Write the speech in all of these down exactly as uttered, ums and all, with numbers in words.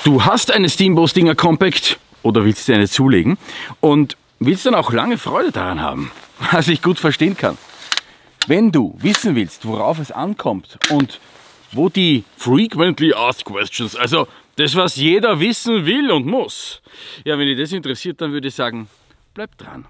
Du hast eine Steambo Stinger Compact oder willst dir eine zulegen und willst dann auch lange Freude daran haben, was ich gut verstehen kann. Wenn du wissen willst, worauf es ankommt und wo die Frequently Asked Questions, also das, was jeder wissen will und muss, ja, wenn dich das interessiert, dann würde ich sagen, bleib dran.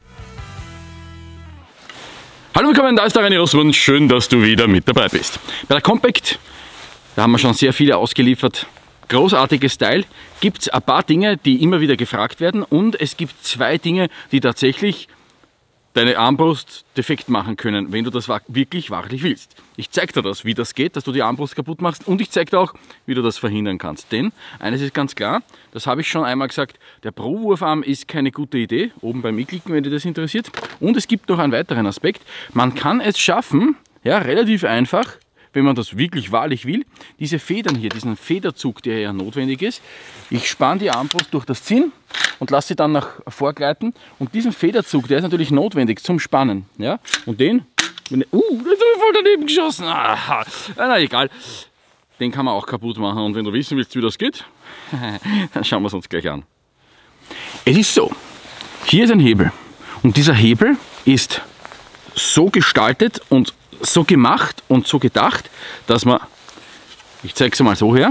Hallo, willkommen, da ist der René Rossmann, schön, dass du wieder mit dabei bist. Bei der Compact, da haben wir schon sehr viele ausgeliefert. Großartiges Teil, gibt es ein paar Dinge, die immer wieder gefragt werden und es gibt zwei Dinge, die tatsächlich deine Armbrust defekt machen können, wenn du das wirklich wahrlich willst. Ich zeige dir das, wie das geht, dass du die Armbrust kaputt machst und ich zeige dir auch, wie du das verhindern kannst. Denn eines ist ganz klar, das habe ich schon einmal gesagt, der Pro-Wurfarm ist keine gute Idee, oben beim i-Klicken, wenn dich das interessiert. Und es gibt noch einen weiteren Aspekt, man kann es schaffen, ja, relativ einfach, wenn man das wirklich wahrlich will, diese Federn hier, diesen Federzug, der ja notwendig ist, ich spanne die Armbrust durch das Zinn und lasse sie dann nach vorgleiten und diesen Federzug, der ist natürlich notwendig zum Spannen, ja, und den, wenn, uh, da ist voll daneben geschossen, aha, na egal, den kann man auch kaputt machen und wenn du wissen willst, wie das geht, dann schauen wir es uns gleich an. Es ist so, hier ist ein Hebel und dieser Hebel ist so gestaltet und so gemacht und so gedacht, dass man, ich zeige es mal so her,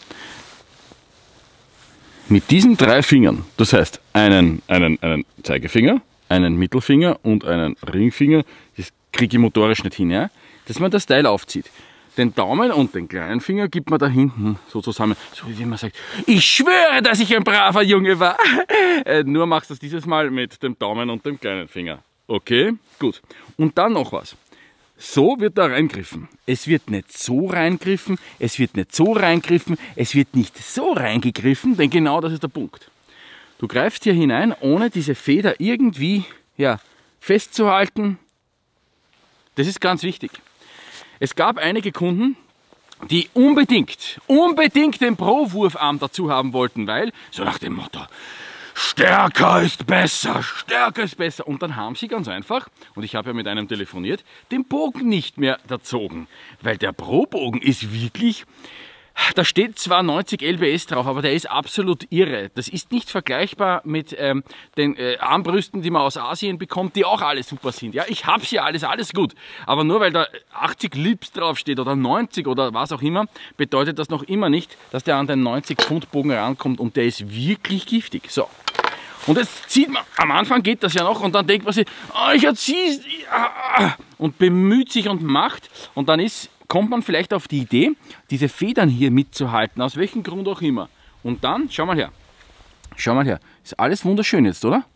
mit diesen drei Fingern, das heißt einen, einen, einen Zeigefinger, einen Mittelfinger und einen Ringfinger, das kriege ich motorisch nicht hin, ja, dass man das Teil aufzieht. Den Daumen und den kleinen Finger gibt man da hinten so zusammen, so wie man sagt, ich schwöre, dass ich ein braver Junge war. äh, nur machst du das dieses Mal mit dem Daumen und dem kleinen Finger. Okay, gut. Und dann noch was. So wird da reingriffen. Es wird nicht so reingriffen, es wird nicht so reingriffen, es wird nicht so reingegriffen, denn genau das ist der Punkt. Du greifst hier hinein, ohne diese Feder irgendwie, ja, festzuhalten. Das ist ganz wichtig. Es gab einige Kunden, die unbedingt, unbedingt den Pro-Wurfarm dazu haben wollten, weil, so nach dem Motto, stärker ist besser, stärker ist besser. Und dann haben sie ganz einfach, und ich habe ja mit einem telefoniert, den Bogen nicht mehr erzogen. Weil der Pro-Bogen ist wirklich, da steht zwar neunzig L B S drauf, aber der ist absolut irre. Das ist nicht vergleichbar mit ähm, den äh, Armbrüsten, die man aus Asien bekommt, die auch alle super sind. Ja, ich hab's ja alles, alles gut. Aber nur weil da achtzig Lips drauf steht oder neunzig oder was auch immer, bedeutet das noch immer nicht, dass der an den neunzig Pfund Bogen rankommt und der ist wirklich giftig. So. Und jetzt zieht man, am Anfang geht das ja noch und dann denkt man sich, oh, ich erziehe und bemüht sich und macht und dann ist, kommt man vielleicht auf die Idee, diese Federn hier mitzuhalten, aus welchem Grund auch immer. Und dann, schau mal her, schau mal her, ist alles wunderschön jetzt, oder?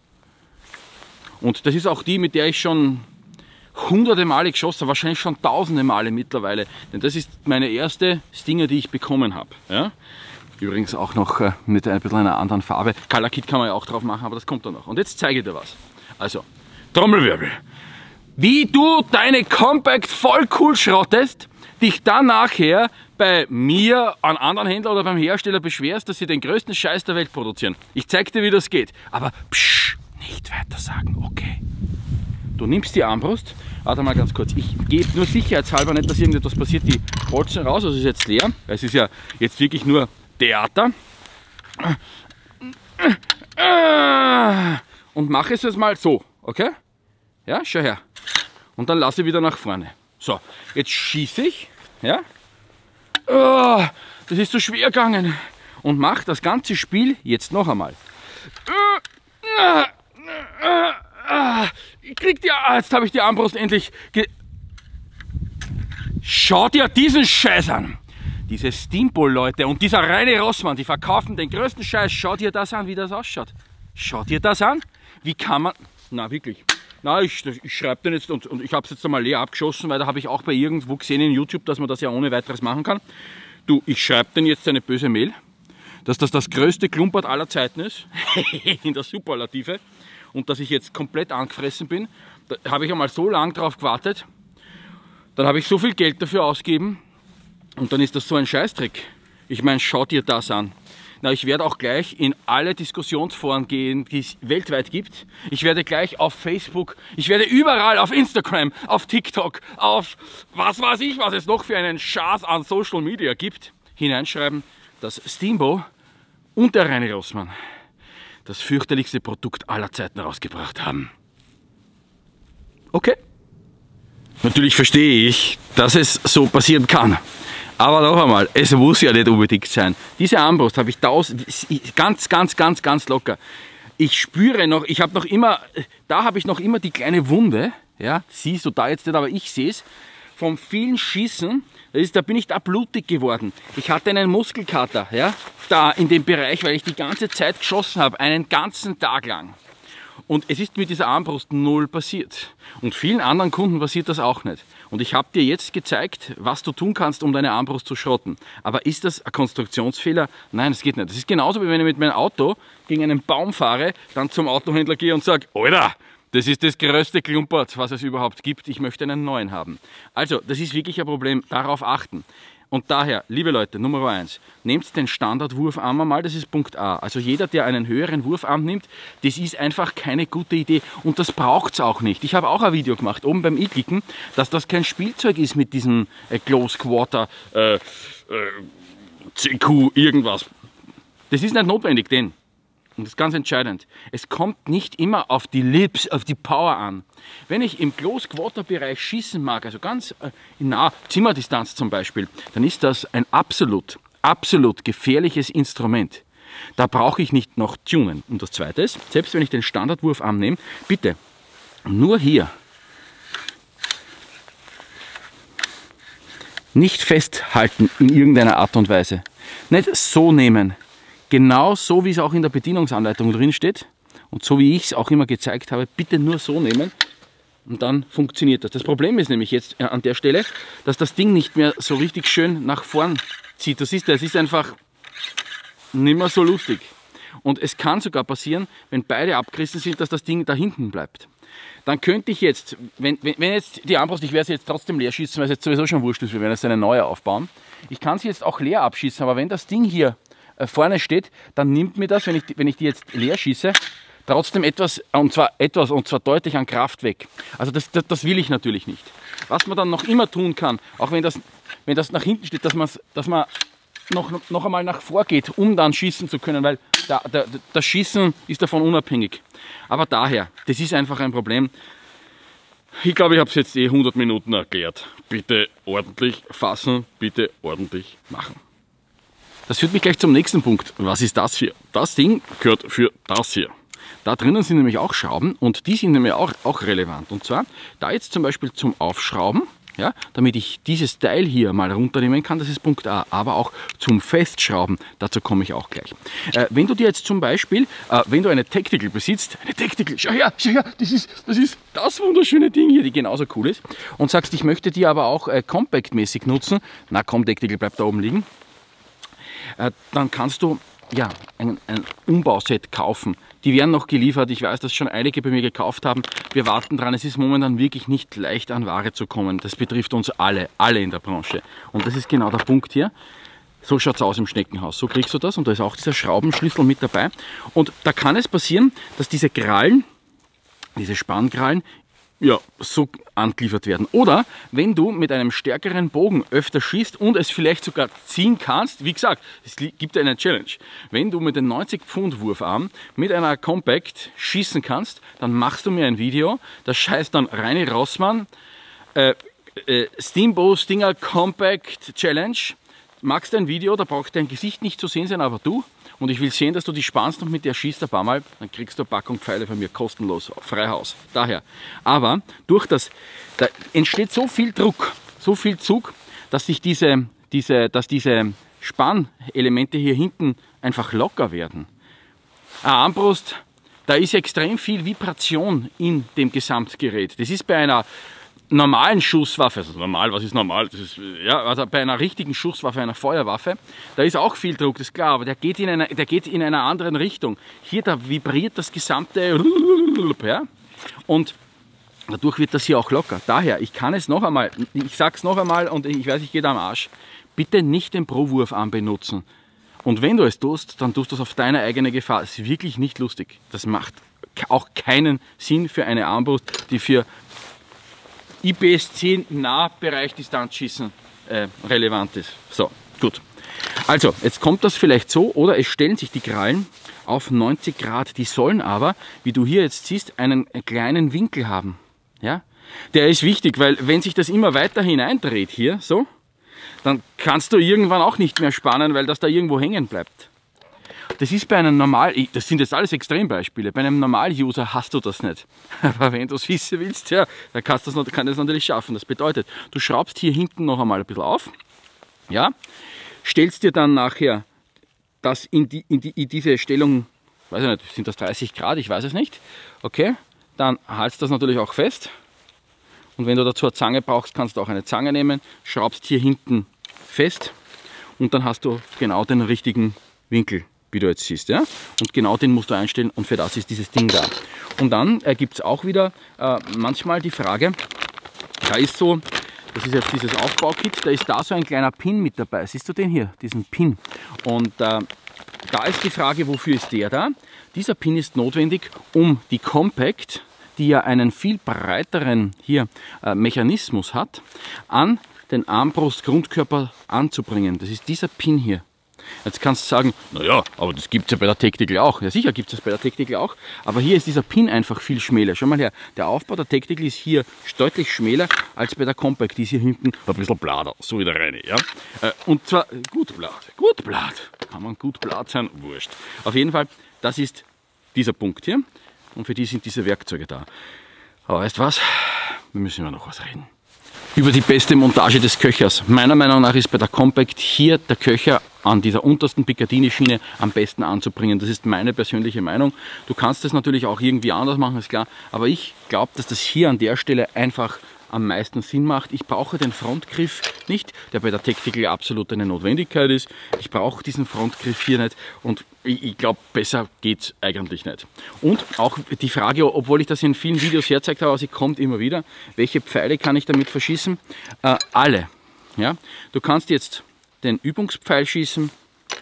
Und das ist auch die, mit der ich schon hunderte Male geschossen habe, wahrscheinlich schon tausende Male mittlerweile. Denn das ist meine erste Stinger, die ich bekommen habe. Ja? Übrigens auch noch äh, mit ein bisschen einer anderen Farbe. Color Kit kann man ja auch drauf machen, aber das kommt dann noch. Und jetzt zeige ich dir was. Also, Trommelwirbel. Wie du deine Compact voll cool schrottest, dich dann nachher bei mir, an anderen Händler oder beim Hersteller beschwerst, dass sie den größten Scheiß der Welt produzieren. Ich zeig dir, wie das geht. Aber psch, nicht weiter sagen, okay? Du nimmst die Armbrust, warte mal ganz kurz, ich gebe nur sicherheitshalber nicht, dass irgendetwas passiert, die bolzen raus, also es ist jetzt leer, es ist ja jetzt wirklich nur Theater. Und mache es jetzt mal so, okay? Ja, schau her. Und dann lasse ich wieder nach vorne. So, jetzt schieße ich, ja? Oh, das ist so schwer gegangen. Und mache das ganze Spiel jetzt noch einmal. Ich krieg die, jetzt habe ich die Armbrust endlich ge... Schau dir diesen Scheiß an. Diese Steambo Leute und dieser René Rossmann, die verkaufen den größten Scheiß. Schau dir das an, wie das ausschaut. Schau dir das an. Wie kann man... Na, wirklich. Na, ich, ich schreibe den jetzt und, und ich habe es jetzt einmal leer abgeschossen, weil da habe ich auch bei irgendwo gesehen in YouTube, dass man das ja ohne weiteres machen kann. Du, ich schreibe den jetzt eine böse Mail, dass das das größte Klumpert aller Zeiten ist, in der Superlative, und dass ich jetzt komplett angefressen bin. Da habe ich einmal so lange drauf gewartet, dann habe ich so viel Geld dafür ausgegeben und dann ist das so ein Scheißdreck. Ich meine, schau dir das an. Na, ich werde auch gleich in alle Diskussionsforen gehen, die es weltweit gibt. Ich werde gleich auf Facebook, ich werde überall auf Instagram, auf TikTok, auf was weiß ich, was es noch für einen Schatz an Social Media gibt, hineinschreiben, dass Steambo und der Reini Rossmann das fürchterlichste Produkt aller Zeiten rausgebracht haben. Okay. Natürlich verstehe ich, dass es so passieren kann. Aber noch einmal, es muss ja nicht unbedingt sein. Diese Armbrust habe ich tausend, ganz, ganz, ganz, ganz locker. Ich spüre noch, ich habe noch immer, da habe ich noch immer die kleine Wunde. Ja, siehst du da jetzt nicht, aber ich sehe es. Vom vielen Schießen, das ist, da bin ich da blutig geworden. Ich hatte einen Muskelkater, ja, da in dem Bereich, weil ich die ganze Zeit geschossen habe, einen ganzen Tag lang. Und es ist mit dieser Armbrust null passiert. Und vielen anderen Kunden passiert das auch nicht. Und ich habe dir jetzt gezeigt, was du tun kannst, um deine Armbrust zu schrotten. Aber ist das ein Konstruktionsfehler? Nein, das geht nicht. Das ist genauso, wie wenn ich mit meinem Auto gegen einen Baum fahre, dann zum Autohändler gehe und sage, Alter, das ist das größte Klumpert, was es überhaupt gibt. Ich möchte einen neuen haben. Also, das ist wirklich ein Problem. Darauf achten. Und daher, liebe Leute, Nummer eins, nehmt den Standardwurfarm mal, das ist Punkt A. Also jeder, der einen höheren Wurfarm nimmt, das ist einfach keine gute Idee und das braucht es auch nicht. Ich habe auch ein Video gemacht, oben beim i-Klicken, dass das kein Spielzeug ist mit diesem äh, Close Quarter, äh, äh, C Q, irgendwas. Das ist nicht notwendig, denn, und das ist ganz entscheidend, es kommt nicht immer auf die Lips, auf die Power an. Wenn ich im Close-Quarter-Bereich schießen mag, also ganz in naher Zimmerdistanz zum Beispiel, dann ist das ein absolut, absolut gefährliches Instrument. Da brauche ich nicht noch tunen. Und das Zweite ist, selbst wenn ich den Standardwurfarm nehme, bitte nur hier nicht festhalten in irgendeiner Art und Weise. Nicht so nehmen. Genau so, wie es auch in der Bedienungsanleitung drin steht und so wie ich es auch immer gezeigt habe, bitte nur so nehmen und dann funktioniert das. Das Problem ist nämlich jetzt an der Stelle, dass das Ding nicht mehr so richtig schön nach vorn zieht. Das ist, das ist einfach nicht mehr so lustig. Und es kann sogar passieren, wenn beide abgerissen sind, dass das Ding da hinten bleibt. Dann könnte ich jetzt, wenn, wenn, wenn jetzt die Armbrust, ich werde sie jetzt trotzdem leer schießen, weil es jetzt sowieso schon wurscht ist, wir werden jetzt eine neue aufbauen. Ich kann sie jetzt auch leer abschießen, aber wenn das Ding hier vorne steht, dann nimmt mir das, wenn ich, wenn ich die jetzt leer schieße, trotzdem etwas, und zwar etwas, und zwar deutlich an Kraft weg. Also das, das, das will ich natürlich nicht. Was man dann noch immer tun kann, auch wenn das, wenn das nach hinten steht, dass, dass man noch, noch einmal nach vor geht, um dann schießen zu können, weil da, da, das Schießen ist davon unabhängig. Aber daher, das ist einfach ein Problem. Ich glaube, ich habe es jetzt eh hundert Minuten erklärt. Bitte ordentlich fassen, bitte ordentlich machen. Das führt mich gleich zum nächsten Punkt. Was ist das hier? Das Ding gehört für das hier. Da drinnen sind nämlich auch Schrauben und die sind nämlich auch, auch relevant. Und zwar, da jetzt zum Beispiel zum Aufschrauben, ja, damit ich dieses Teil hier mal runternehmen kann, das ist Punkt A. Aber auch zum Festschrauben, dazu komme ich auch gleich. Äh, wenn du dir jetzt zum Beispiel, äh, wenn du eine Tactical besitzt, eine Tactical, schau her, schau her, das ist das, ist das wunderschöne Ding hier, die genauso cool ist, und sagst, ich möchte die aber auch äh, compact-mäßig nutzen, na komm, Tactical bleibt da oben liegen, dann kannst du ja, ein, ein Umbauset kaufen. Die werden noch geliefert. Ich weiß, dass schon einige bei mir gekauft haben. Wir warten dran. Es ist momentan wirklich nicht leicht, an Ware zu kommen. Das betrifft uns alle, alle in der Branche. Und das ist genau der Punkt hier. So schaut es aus im Schneckenhaus. So kriegst du das. Und da ist auch dieser Schraubenschlüssel mit dabei. Und da kann es passieren, dass diese Krallen, diese Spannkrallen, ja, so angeliefert werden. Oder wenn du mit einem stärkeren Bogen öfter schießt und es vielleicht sogar ziehen kannst, wie gesagt, es gibt eine Challenge. Wenn du mit dem neunzig Pfund Wurfarm mit einer Compact schießen kannst, dann machst du mir ein Video, das heißt dann Reini Rossmann, äh, äh, Steambow Stinger Compact Challenge. Magst du ein Video, da braucht dein Gesicht nicht zu sehen sein, aber du. Und ich will sehen, dass du die spannst und mit der schießt ein paar Mal, dann kriegst du eine Packung Pfeile von mir kostenlos, Freihaus. Daher. Aber durch das, da entsteht so viel Druck, so viel Zug, dass sich diese, diese, dass diese Spannelemente hier hinten einfach locker werden. Eine Armbrust, da ist extrem viel Vibration in dem Gesamtgerät. Das ist bei einer normalen Schusswaffe, also normal, was ist normal? Das ist, ja, also bei einer richtigen Schusswaffe, einer Feuerwaffe, da ist auch viel Druck, das ist klar, aber der geht in einer, der geht in einer anderen Richtung. Hier, da vibriert das gesamte, ja, und dadurch wird das hier auch locker. Daher, ich kann es noch einmal, ich sag's noch einmal und ich weiß, ich gehe da am Arsch, bitte nicht den Pro-Wurfarm benutzen. Und wenn du es tust, dann tust du es auf deine eigene Gefahr. Das ist wirklich nicht lustig. Das macht auch keinen Sinn für eine Armbrust, die für I P S zehn Nahbereich Distanzschießen äh, relevant ist. So, gut. Also, jetzt kommt das vielleicht so, oder es stellen sich die Krallen auf neunzig Grad. Die sollen aber, wie du hier jetzt siehst, einen kleinen Winkel haben. Ja? Der ist wichtig, weil wenn sich das immer weiter hineindreht hier, so, dann kannst du irgendwann auch nicht mehr spannen, weil das da irgendwo hängen bleibt. Das ist bei einem Normal, das sind jetzt alles Extrembeispiele, bei einem Normal-User hast du das nicht. Aber wenn du es wissen willst, ja, dann kannst du das, kann das natürlich schaffen. Das bedeutet, du schraubst hier hinten noch einmal ein bisschen auf, ja, stellst dir dann nachher das in, die, in, die, in diese Stellung, weiß ich nicht, sind das dreißig Grad, ich weiß es nicht, okay, dann haltst das natürlich auch fest. Und wenn du dazu eine Zange brauchst, kannst du auch eine Zange nehmen, schraubst hier hinten fest und dann hast du genau den richtigen Winkel, wie du jetzt siehst. Ja? Und genau den musst du einstellen und für das ist dieses Ding da. Und dann äh, gibt es auch wieder äh, manchmal die Frage, da ist so, das ist jetzt dieses Aufbaukit, da ist da so ein kleiner Pin mit dabei. Siehst du den hier, diesen Pin? Und äh, da ist die Frage, wofür ist der da? Dieser Pin ist notwendig, um die Compact, die ja einen viel breiteren hier äh, Mechanismus hat, an den Armbrust-Grundkörper anzubringen. Das ist dieser Pin hier. Jetzt kannst du sagen, naja, aber das gibt es ja bei der Tactical auch. Ja sicher gibt es das bei der Tactical auch, aber hier ist dieser Pin einfach viel schmäler. Schau mal her, der Aufbau der Tactical ist hier deutlich schmäler als bei der Compact. Die ist hier hinten ein bisschen blader, so wie der Reine. Ja? Und zwar gut blatt, gut blatt. Kann man gut blatt sein? Wurscht. Auf jeden Fall, das ist dieser Punkt hier und für die sind diese Werkzeuge da. Aber weißt du was? Wir müssen immer noch was reden. Über die beste Montage des Köchers. Meiner Meinung nach ist bei der Compact hier der Köcher an dieser untersten Picatinny-Schiene am besten anzubringen. Das ist meine persönliche Meinung. Du kannst das natürlich auch irgendwie anders machen, ist klar. Aber ich glaube, dass das hier an der Stelle einfach am meisten Sinn macht. Ich brauche den Frontgriff nicht, der bei der Tactical absolut eine Notwendigkeit ist. Ich brauche diesen Frontgriff hier nicht und ich, ich glaube, besser geht es eigentlich nicht. Und auch die Frage, obwohl ich das in vielen Videos herzeigt habe, aber sie kommt immer wieder, welche Pfeile kann ich damit verschießen? Äh, alle. Ja? Du kannst jetzt den Übungspfeil schießen,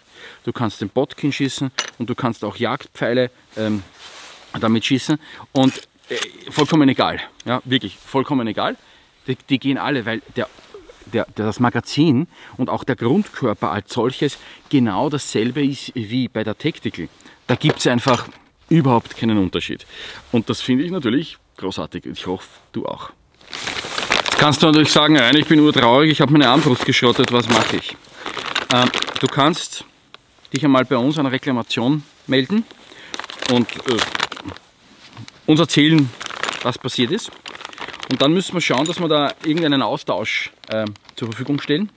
du kannst den Botkin schießen und du kannst auch Jagdpfeile ähm, damit schießen und vollkommen egal, ja, wirklich vollkommen egal. Die, die gehen alle, weil der, der, der, das Magazin und auch der Grundkörper als solches genau dasselbe ist wie bei der Tactical. Da gibt es einfach überhaupt keinen Unterschied. Und das finde ich natürlich großartig. Ich hoffe, du auch. Jetzt kannst du natürlich sagen, nein, ich bin urtraurig, ich habe meine Armbrust geschrottet, was mache ich? Ähm, du kannst dich einmal bei uns an eine Reklamation melden und äh, uns erzählen, was passiert ist. Und dann müssen wir schauen, dass wir da irgendeinen Austausch äh, zur Verfügung stellen.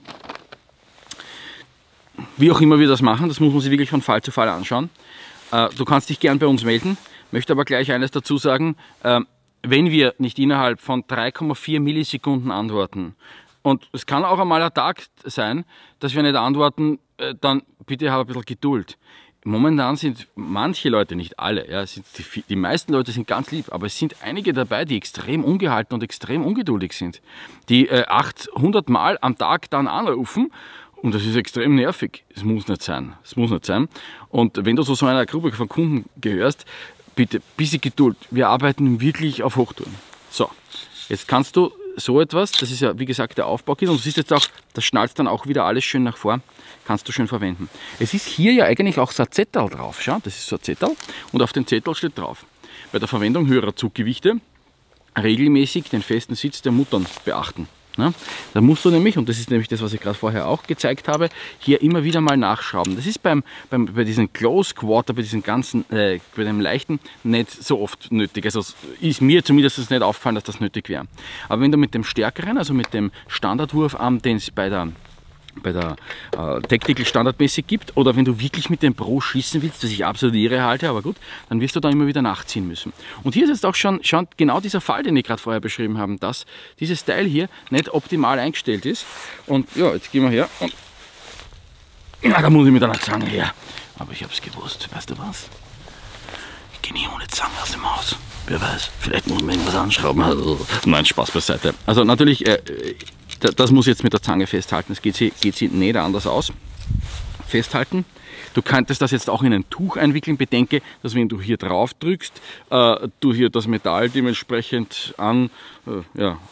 Wie auch immer wir das machen, das muss man sich wirklich von Fall zu Fall anschauen. Äh, du kannst dich gern bei uns melden, möchte aber gleich eines dazu sagen, äh, wenn wir nicht innerhalb von drei Komma vier Millisekunden antworten, und es kann auch einmal ein Tag sein, dass wir nicht antworten, äh, dann bitte hab ein bisschen Geduld. Momentan sind manche Leute, nicht alle, ja, sind die, die meisten Leute sind ganz lieb, aber es sind einige dabei, die extrem ungehalten und extrem ungeduldig sind, die äh, achthundert Mal am Tag dann anrufen und das ist extrem nervig. Es muss nicht sein, es muss nicht sein. Und wenn du zu so einer Gruppe von Kunden gehörst, bitte ein bisschen Geduld. Wir arbeiten wirklich auf Hochtouren. So, jetzt kannst du so etwas, das ist ja wie gesagt der Aufbaukit und du siehst jetzt auch, das schnallt dann auch wieder alles schön nach vor, kannst du schön verwenden. Es ist hier ja eigentlich auch so ein Zettel drauf, schau, das ist so ein Zettel und auf dem Zettel steht drauf, bei der Verwendung höherer Zuggewichte regelmäßig den festen Sitz der Muttern beachten. Ja, da musst du nämlich, und das ist nämlich das, was ich gerade vorher auch gezeigt habe, hier immer wieder mal nachschrauben. Das ist beim, beim, bei diesem Close Quarter, bei diesem ganzen, äh, bei dem leichten nicht so oft nötig. Also ist mir zumindest nicht aufgefallen, dass das nötig wäre. Aber wenn du mit dem stärkeren, also mit dem Standardwurfarm, den es bei der bei der äh, Tactical standardmäßig gibt, oder wenn du wirklich mit dem Pro schießen willst, was ich absolut irre halte, aber gut, dann wirst du da immer wieder nachziehen müssen. Und hier ist jetzt auch schon, schon genau dieser Fall, den ich gerade vorher beschrieben habe, dass dieses Teil hier nicht optimal eingestellt ist. Und ja, jetzt gehen wir her und ja, da muss ich mit einer Zange her. Aber ich habe es gewusst, weißt du was? Ich gehe nie ohne Zange aus dem Haus. Wer weiß, vielleicht muss man irgendwas anschrauben. Nein, Spaß beiseite. Also natürlich, äh, das muss jetzt mit der Zange festhalten, es geht sie, geht sie nicht anders aus. Festhalten. Du könntest das jetzt auch in ein Tuch einwickeln. Bedenke, dass wenn du hier drauf drückst, äh, du hier das Metall dementsprechend an, äh, ja,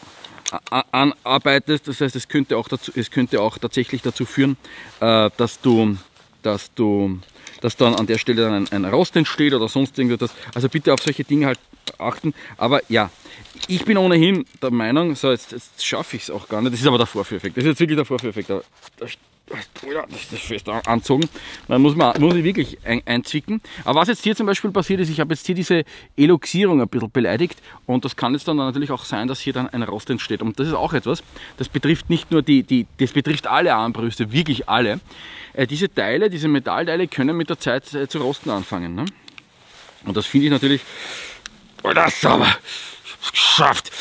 anarbeitest. Das heißt, es könnte auch, dazu, es könnte auch tatsächlich dazu führen, äh, dass du, dass du, dass dann an der Stelle dann ein, ein Rost entsteht oder sonst irgendwas. Also bitte auf solche Dinge halt achten. Aber ja, ich bin ohnehin der Meinung, so jetzt, jetzt schaffe ich es auch gar nicht. Das ist aber der Vorführeffekt. Das ist jetzt wirklich der Vorführeffekt. Das, das, das ist fest anzogen. Man muss, man, muss ich wirklich ein, einzwicken. Aber was jetzt hier zum Beispiel passiert ist, ich habe jetzt hier diese Eloxierung ein bisschen beleidigt und das kann jetzt dann natürlich auch sein, dass hier dann ein Rost entsteht. Und das ist auch etwas, das betrifft nicht nur die, die das betrifft alle Armbrüste, wirklich alle. Äh, diese Teile, diese Metallteile können mit der Zeit äh, zu rosten anfangen. Ne? Und das finde ich natürlich, oh, das ist aber, ich hab's geschafft.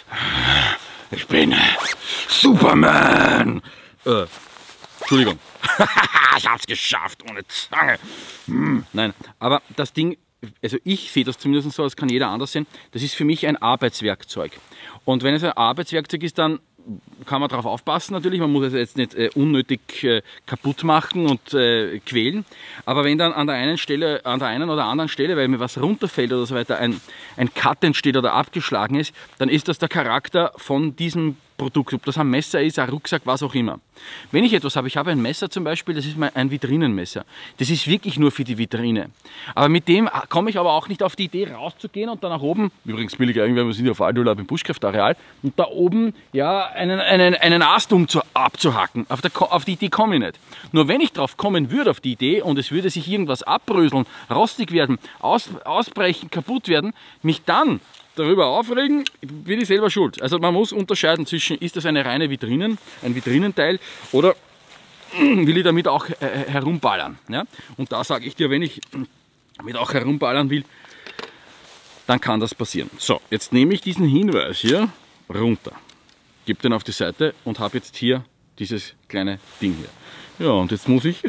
Ich bin Superman. Äh, Entschuldigung. Ich hab's geschafft, ohne Zange. Hm. Nein, aber das Ding, also ich sehe das zumindest so, das kann jeder anders sehen, das ist für mich ein Arbeitswerkzeug. Und wenn es ein Arbeitswerkzeug ist, dann kann man darauf aufpassen natürlich, man muss es jetzt nicht äh, unnötig äh, kaputt machen und äh, quälen, aber wenn dann an der einen Stelle, an der einen oder anderen Stelle, weil mir was runterfällt oder so weiter, ein, ein Cut entsteht oder abgeschlagen ist, dann ist das der Charakter von diesem Produkt, ob das ein Messer ist, ein Rucksack, was auch immer. Wenn ich etwas habe, ich habe ein Messer zum Beispiel, das ist ein Vitrinenmesser. Das ist wirklich nur für die Vitrine. Aber mit dem komme ich aber auch nicht auf die Idee rauszugehen und dann nach oben, übrigens billig irgendwann, wir sind ja auf Waldurlaub im Buschkraftareal, und da oben ja einen, einen, einen Ast um zu, abzuhacken. Auf, der, auf die Idee komme ich nicht. Nur wenn ich drauf kommen würde, auf die Idee, und es würde sich irgendwas abbröseln, rostig werden, aus, ausbrechen, kaputt werden, mich dann darüber aufregen, bin ich selber schuld. Also man muss unterscheiden zwischen, ist das eine reine Vitrinen, ein Vitrinenteil, oder will ich damit auch äh, herumballern. Ja? Und da sage ich dir, wenn ich damit auch herumballern will, dann kann das passieren. So, jetzt nehme ich diesen Hinweis hier runter, gebe den auf die Seite und habe jetzt hier dieses kleine Ding hier. Ja, und jetzt muss ich,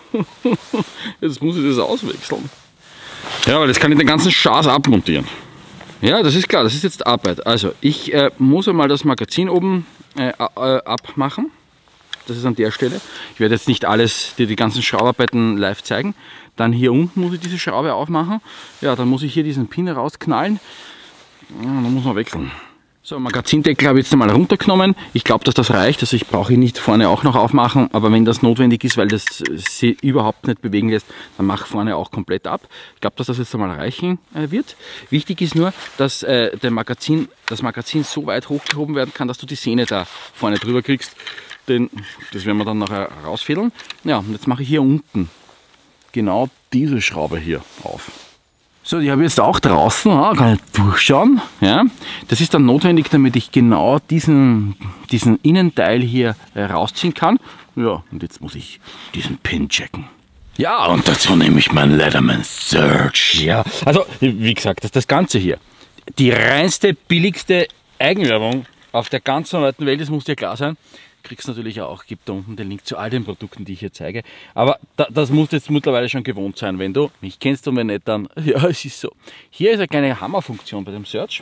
jetzt muss ich das auswechseln. Ja, weil jetzt kann ich den ganzen Schaß abmontieren. Ja, das ist klar, das ist jetzt Arbeit. Also ich äh, muss einmal das Magazin oben äh, äh, abmachen. Das ist an der Stelle. Ich werde jetzt nicht alles, dir die ganzen Schraubarbeiten live zeigen. Dann hier unten muss ich diese Schraube aufmachen. Ja, dann muss ich hier diesen Pin rausknallen. Ja, dann muss man wechseln. So, Magazindeckel habe ich jetzt einmal runtergenommen. Ich glaube, dass das reicht. Also ich brauche ihn nicht vorne auch noch aufmachen. Aber wenn das notwendig ist, weil das sie überhaupt nicht bewegen lässt, dann mache vorne auch komplett ab. Ich glaube, dass das jetzt einmal reichen äh, wird. Wichtig ist nur, dass äh, der Magazin, das Magazin so weit hochgehoben werden kann, dass du die Sehne da vorne drüber kriegst. Denn das werden wir dann nachher rausfädeln. Ja, und jetzt mache ich hier unten genau diese Schraube hier auf. So, die habe ich jetzt auch draußen, ja, kann ich durchschauen. Ja. Das ist dann notwendig, damit ich genau diesen, diesen Innenteil hier äh, rausziehen kann. Ja, und jetzt muss ich diesen Pin checken. Ja, und dazu nehme ich mein Leatherman Search. Ja, also wie gesagt, das ist das Ganze hier. Die reinste, billigste Eigenwerbung auf der ganzen weiten Welt, das muss dir klar sein. Kriegst natürlich auch, gibt da unten den Link zu all den Produkten, die ich hier zeige. Aber da, das muss jetzt mittlerweile schon gewohnt sein, wenn du mich kennst und wenn nicht, dann, ja, es ist so. Hier ist eine kleine Hammerfunktion bei dem Search.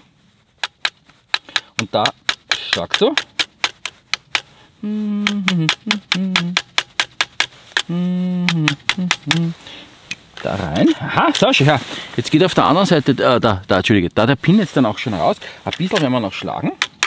Und da sagst du, da rein. Aha, so, schau, jetzt geht auf der anderen Seite, äh, da, da, Entschuldige, da der Pin jetzt dann auch schon raus. Ein bisschen werden wir noch schlagen.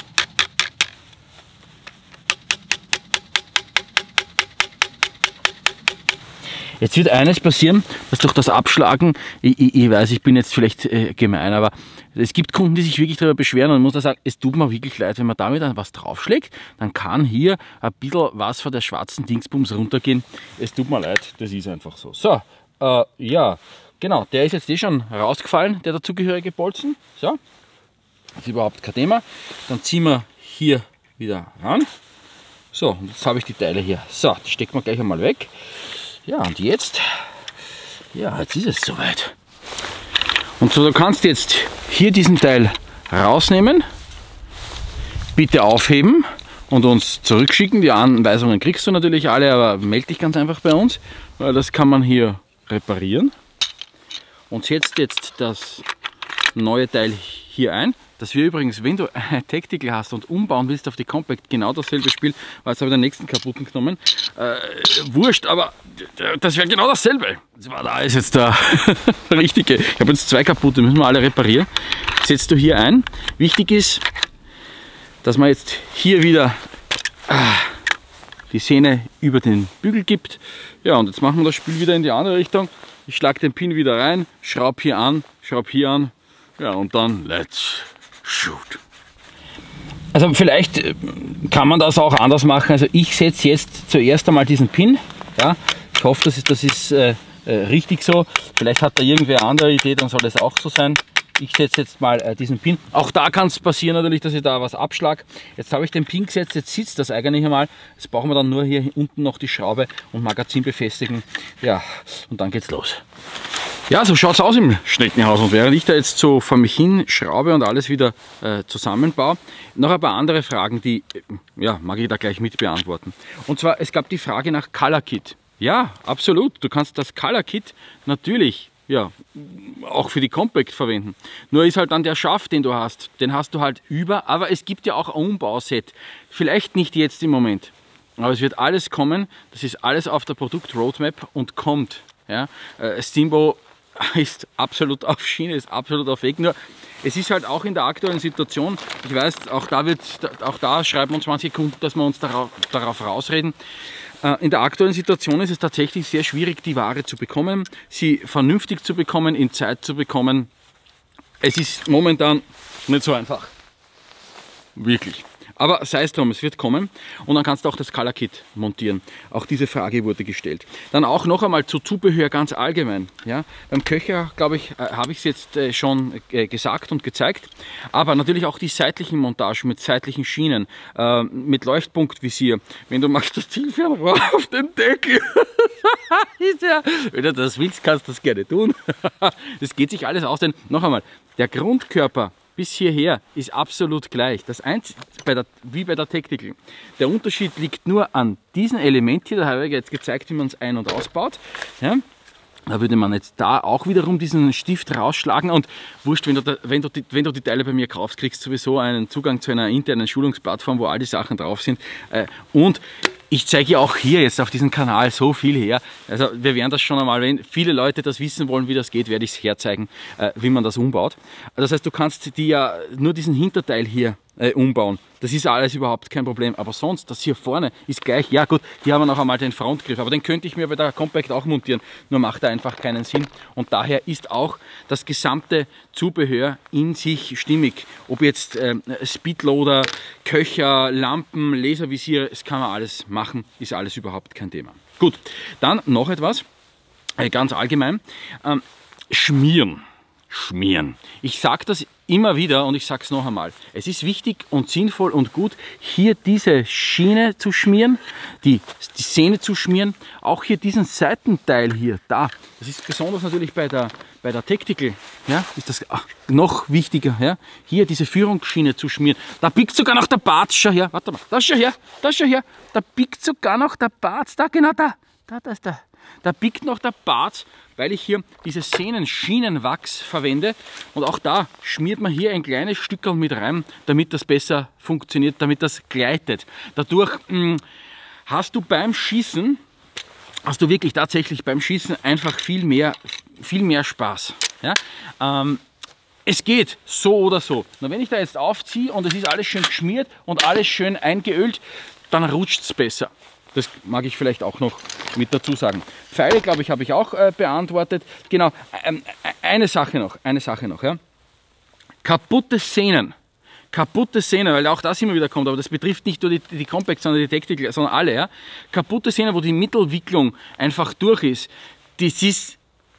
Jetzt wird eines passieren, dass durch das Abschlagen, ich, ich, ich weiß, ich bin jetzt vielleicht äh, gemein, aber es gibt Kunden, die sich wirklich darüber beschweren und ich muss da sagen, es tut mir wirklich leid, wenn man damit dann was draufschlägt, dann kann hier ein bisschen was von der schwarzen Dingsbums runtergehen. Es tut mir leid, das ist einfach so. So, äh, ja, genau, der ist jetzt eh schon rausgefallen, der dazugehörige Bolzen. So, ist überhaupt kein Thema. Dann ziehen wir hier wieder ran. So, und jetzt habe ich die Teile hier. So, die stecken wir gleich einmal weg. Ja, und jetzt, ja, jetzt ist es soweit. Und so, du kannst jetzt hier diesen Teil rausnehmen, bitte aufheben und uns zurückschicken. Die Anweisungen kriegst du natürlich alle, aber melde dich ganz einfach bei uns, weil das kann man hier reparieren. Und setzt jetzt das neue Teil hier ein. Das wir übrigens, wenn du ein Tactical hast und umbauen willst auf die Compact, genau dasselbe Spiel, weil jetzt habe ich den nächsten kaputten genommen. Äh, wurscht, aber das wäre genau dasselbe. Da ist jetzt der richtige. Ich habe jetzt zwei kaputte, müssen wir alle reparieren. Setzt du hier ein. Wichtig ist, dass man jetzt hier wieder ah, die Sehne über den Bügel gibt. Ja, und jetzt machen wir das Spiel wieder in die andere Richtung. Ich schlage den Pin wieder rein, schraube hier an, schraube hier an. Ja, und dann let's shoot. Also vielleicht kann man das auch anders machen. Also ich setze jetzt zuerst einmal diesen Pin. Ja, ich hoffe, das ist, das ist äh, äh, richtig so. Vielleicht hat da irgendwer eine andere Idee, dann soll das auch so sein. Ich setze jetzt mal äh, diesen Pin. Auch da kann es passieren natürlich, dass ich da was abschlage. Jetzt habe ich den Pin gesetzt, jetzt sitzt das eigentlich einmal. Jetzt brauchen wir dann nur hier unten noch die Schraube und Magazin befestigen. Ja, und dann geht's los. Ja, so schaut es aus im Schneckenhaus. Und während ich da jetzt so vor mich hin schraube und alles wieder äh, zusammenbaue, noch ein paar andere Fragen, die äh, ja, mag ich da gleich mit beantworten. Und zwar, es gab die Frage nach Color Kit. Ja, absolut. Du kannst das Color Kit natürlich ja, auch für die Compact verwenden. Nur ist halt dann der Schaft, den du hast, den hast du halt über, aber es gibt ja auch ein Umbauset. Vielleicht nicht jetzt im Moment, aber es wird alles kommen. Das ist alles auf der Produkt-Roadmap und kommt. Ja. Äh, Steambo ist absolut auf Schiene, ist absolut auf Weg. Nur es ist halt auch in der aktuellen Situation, ich weiß, auch da, wird, auch da schreiben uns manche Kunden, dass wir uns darauf, darauf rausreden. In der aktuellen Situation ist es tatsächlich sehr schwierig, die Ware zu bekommen, sie vernünftig zu bekommen, in Zeit zu bekommen. Es ist momentan nicht so einfach. Wirklich. Aber sei es drum, es wird kommen und dann kannst du auch das Color Kit montieren. Auch diese Frage wurde gestellt. Dann auch noch einmal zu Zubehör ganz allgemein. Ja, beim Köcher, glaube ich, äh, habe ich es jetzt äh, schon äh, gesagt und gezeigt. Aber natürlich auch die seitlichen Montagen mit seitlichen Schienen, äh, mit Leuchtpunktvisier. Wenn du magst, das Zielfernrohr auf den Deckel. Ist ja, wenn du das willst, kannst du das gerne tun. Das geht sich alles aus, denn noch einmal, der Grundkörper bis hierher ist absolut gleich. Das Einzige, bei der, wie bei der Tactical. Der Unterschied liegt nur an diesem Element hier. Da habe ich jetzt gezeigt, wie man es ein- und ausbaut. Ja? Da würde man jetzt da auch wiederum diesen Stift rausschlagen und wurscht, wenn du, da, wenn, du die, wenn du die Teile bei mir kaufst, kriegst du sowieso einen Zugang zu einer internen Schulungsplattform, wo all die Sachen drauf sind. Und ich zeige ja auch hier jetzt auf diesem Kanal so viel her. Also wir werden das schon einmal, wenn viele Leute das wissen wollen, wie das geht, werde ich es herzeigen, äh, wie man das umbaut. Das heißt, du kannst dir ja nur diesen Hinterteil hier äh, umbauen. Das ist alles überhaupt kein Problem. Aber sonst, das hier vorne ist gleich, ja gut, hier haben wir noch einmal den Frontgriff, aber den könnte ich mir bei der Compact auch montieren, nur macht er einfach keinen Sinn. Und daher ist auch das gesamte Zubehör in sich stimmig. Ob jetzt äh, Speedloader, Köcher, Lampen, Laservisiere, es kann man alles machen, ist alles überhaupt kein Thema. Gut, dann noch etwas, äh, ganz allgemein, ähm, Schmieren. Schmieren. Ich sage das immer wieder und ich sage es noch einmal. Es ist wichtig und sinnvoll und gut, hier diese Schiene zu schmieren, die, die Sehne zu schmieren, auch hier diesen Seitenteil hier, da. Das ist besonders natürlich bei der, bei der Tactical, ja, ist das ach, noch wichtiger. Ja? Hier diese Führungsschiene zu schmieren. Da biegt sogar noch der Bart, schau her, warte mal, da schau her, da schau her, da biegt sogar noch der Bart, da genau da, da, da ist der. Da biegt noch der Bart, weil ich hier diese Sehnenschienenwachs verwende und auch da schmiert man hier ein kleines Stückchen mit rein, damit das besser funktioniert, damit das gleitet. Dadurch mh, hast du beim Schießen, hast du wirklich tatsächlich beim Schießen einfach viel mehr, viel mehr Spaß. Ja? Ähm, es geht so oder so. Nur wenn ich da jetzt aufziehe und es ist alles schön geschmiert und alles schön eingeölt, dann rutscht es besser. Das mag ich vielleicht auch noch mit dazu sagen. Pfeile, glaube ich, habe ich auch äh, beantwortet. Genau, ähm, eine Sache noch, eine Sache noch. Ja. Kaputte Sehnen. Kaputte Sehnen, weil auch das immer wieder kommt, aber das betrifft nicht nur die, die Compact, sondern die Tactical, sondern alle. Ja. Kaputte Sehnen, wo die Mittelwicklung einfach durch ist, das ist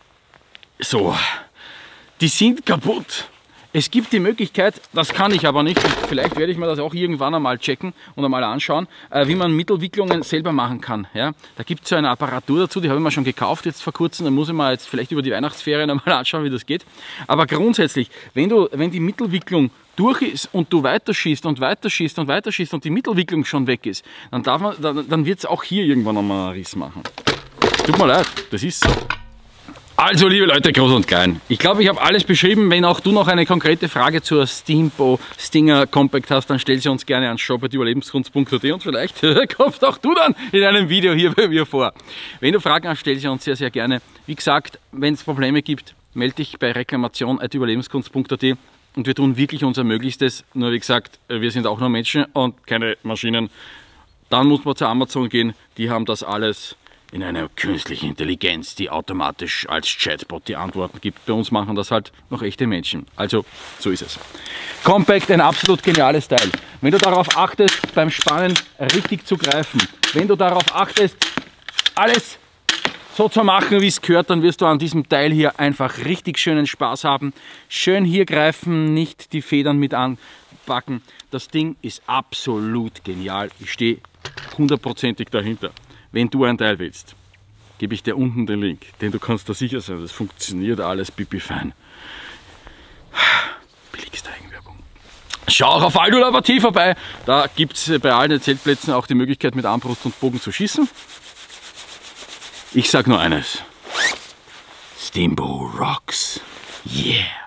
so, die sind kaputt. Es gibt die Möglichkeit, das kann ich aber nicht, und vielleicht werde ich mir das auch irgendwann einmal checken und einmal anschauen, wie man Mittelwicklungen selber machen kann. Ja? Da gibt es so eine Apparatur dazu, die habe ich mir schon gekauft jetzt vor kurzem, da muss ich mir jetzt vielleicht über die Weihnachtsferien einmal anschauen, wie das geht. Aber grundsätzlich, wenn, du, wenn die Mittelwicklung durch ist und du weiterschießt und weiterschießt und weiterschießt und die Mittelwicklung schon weg ist, dann, darf man, dann, dann wird es auch hier irgendwann einmal einen Riss machen. Tut mir leid, das ist so. Also liebe Leute, groß und klein, ich glaube, ich habe alles beschrieben. Wenn auch du noch eine konkrete Frage zur Steambo Stinger Compact hast, dann stell sie uns gerne an shop at überlebenskunst punkt at und vielleicht kommst auch du dann in einem Video hier bei mir vor. Wenn du Fragen hast, stell sie uns sehr, sehr gerne. Wie gesagt, wenn es Probleme gibt, melde dich bei reklamation at überlebenskunst punkt at. und wir tun wirklich unser Möglichstes. Nur wie gesagt, wir sind auch nur Menschen und keine Maschinen. Dann muss man zu Amazon gehen, die haben das alles in einer künstlichen Intelligenz, die automatisch als Chatbot die Antworten gibt. Bei uns machen das halt noch echte Menschen. Also, so ist es. Compact, ein absolut geniales Teil. Wenn du darauf achtest, beim Spannen richtig zu greifen, wenn du darauf achtest, alles so zu machen, wie es gehört, dann wirst du an diesem Teil hier einfach richtig schönen Spaß haben. Schön hier greifen, nicht die Federn mit anpacken. Das Ding ist absolut genial. Ich stehe hundertprozentig dahinter. Wenn du ein Teil willst, gebe ich dir unten den Link, denn du kannst da sicher sein, das funktioniert alles pipi fein. Billigste Eigenwerbung. Schau auch auf Aldula T V vorbei, da gibt es bei allen Zeltplätzen auch die Möglichkeit mit Armbrust und Bogen zu schießen. Ich sag nur eines, Steamboat rocks, yeah!